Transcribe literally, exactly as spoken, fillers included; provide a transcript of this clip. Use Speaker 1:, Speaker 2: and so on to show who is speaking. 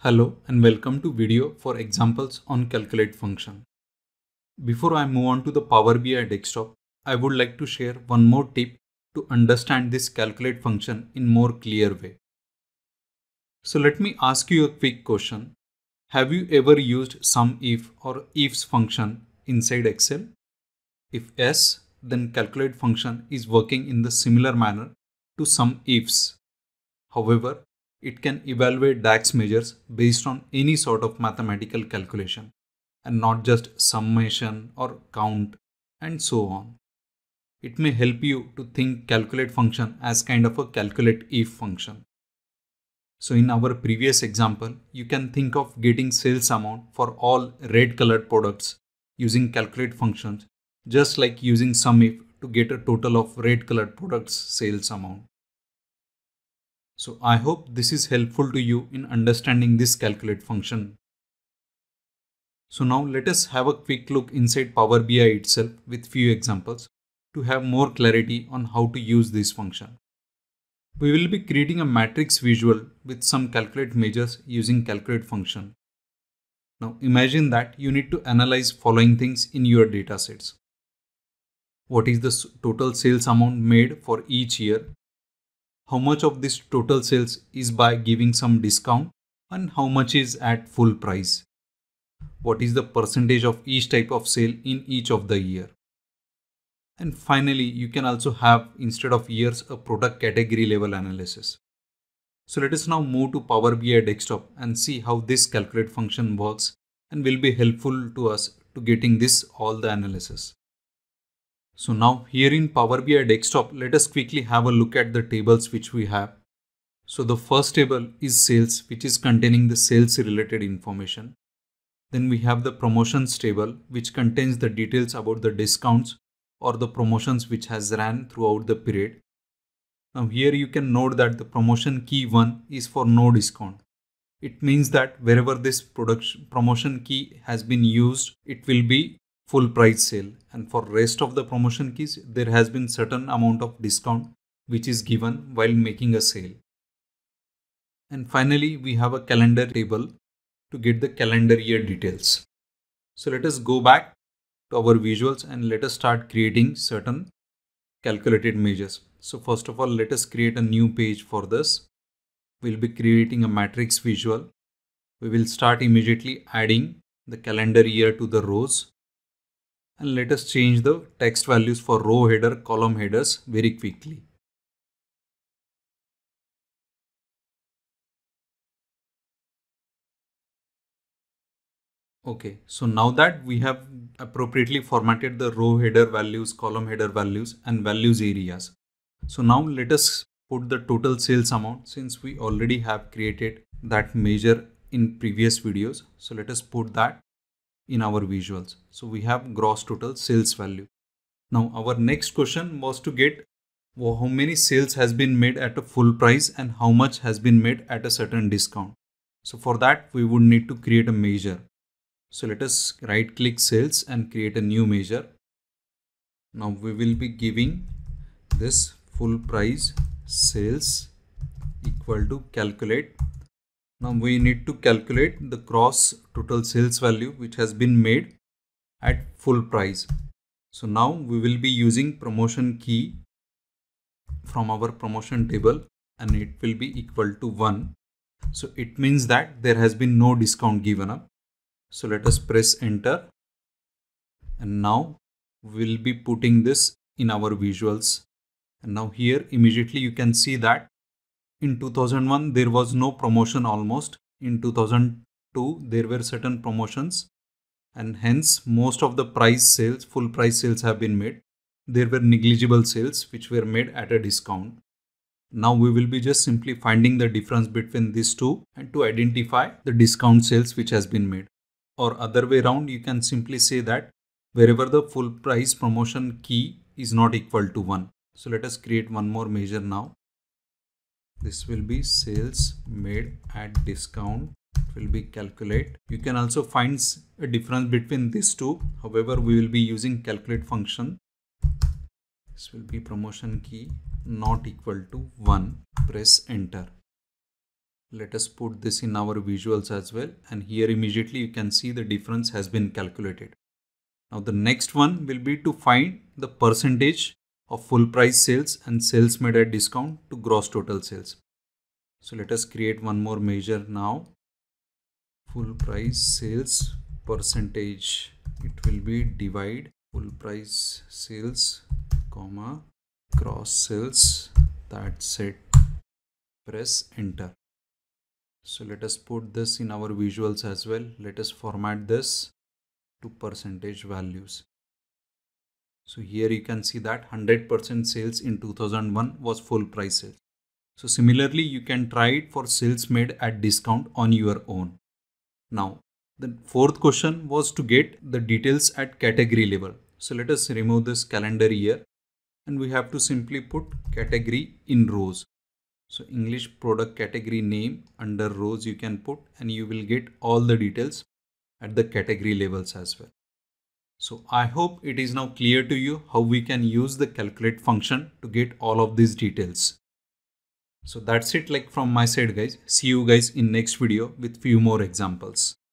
Speaker 1: Hello and welcome to video for examples on calculate function. Before I move on to the Power B I desktop, I would like to share one more tip to understand this calculate function in more clear way. So let me ask you a quick question. Have you ever used SUMIF or ifs function inside Excel? If yes, then calculate function is working in the similar manner to SUMIFs. However, it can evaluate DAX measures based on any sort of mathematical calculation and not just summation or count and so on. It may help you to think calculate function as kind of a calculate if function. So in our previous example, you can think of getting sales amount for all red colored products using calculate functions, just like using SUMIF to get a total of red colored products sales amount. So I hope this is helpful to you in understanding this calculate function. So now let us have a quick look inside Power B I itself with few examples to have more clarity on how to use this function. We will be creating a matrix visual with some calculate measures using calculate function. Now imagine that you need to analyze following things in your datasets. What is the total sales amount made for each year? How much of this total sales is by giving some discount and how much is at full price? What is the percentage of each type of sale in each of the year? And finally, you can also have, instead of years, a product category level analysis. So let us now move to Power B I desktop and see how this calculate function works and will be helpful to us to getting this all the analysis. So now here in Power B I desktop, let us quickly have a look at the tables which we have. So the first table is sales, which is containing the sales related information. Then we have the promotions table, which contains the details about the discounts or the promotions which has ran throughout the period. Now here you can note that the promotion key one is for no discount. It means that wherever this production promotion key has been used, it will be full price sale, and for rest of the promotion keys there has been certain amount of discount which is given while making a sale. And finally we have a calendar table to get the calendar year details. So let us go back to our visuals and let us start creating certain calculated measures. So first of all, let us create a new page for this. We'll be creating a matrix visual. We will start immediately adding the calendar year to the rows. And let us change the text values for row header, column headers very quickly. Okay, so now that we have appropriately formatted the row header values, column header values and values areas. So now let us put the total sales amount, since we already have created that measure in previous videos. So let us put that in our visuals. So we have gross total sales value. Now our next question was to get how many sales has been made at a full price and how much has been made at a certain discount. So for that we would need to create a measure. So let us right click sales and create a new measure. Now we will be giving this full price sales equal to calculate. Now we need to calculate the gross total sales value which has been made at full price. So now we will be using promotion key from our promotion table and it will be equal to one. So it means that there has been no discount given up. So let us press enter. And now we will be putting this in our visuals. And now here immediately you can see that in two thousand one, there was no promotion almost. In two thousand two, there were certain promotions and hence most of the price sales, full price sales have been made. There were negligible sales which were made at a discount. Now we will be just simply finding the difference between these two and to identify the discount sales which has been made. Or other way around, you can simply say that wherever the full price promotion key is not equal to one. So let us create one more measure now. This will be sales made at discount. It will be calculate. You can also find a difference between these two. However, we will be using calculate function. This will be promotion key not equal to one. Press enter. Let us put this in our visuals as well, and here immediately you can see the difference has been calculated. Now the next one will be to find the percentage of full price sales and sales made at discount to gross total sales. So let us create one more measure now. Full price sales percentage, it will be divide full price sales comma gross sales, that's it. Press enter. So let us put this in our visuals as well. Let us format this to percentage values. So here you can see that one hundred percent sales in two thousand one was full price sales. So similarly, you can try it for sales made at discount on your own. Now, the fourth question was to get the details at category level. So let us remove this calendar year and we have to simply put category in rows. So English product category name under rows you can put, and you will get all the details at the category levels as well. So I hope it is now clear to you how we can use the calculate function to get all of these details. So that's it like from my side guys. See you guys in next video with few more examples.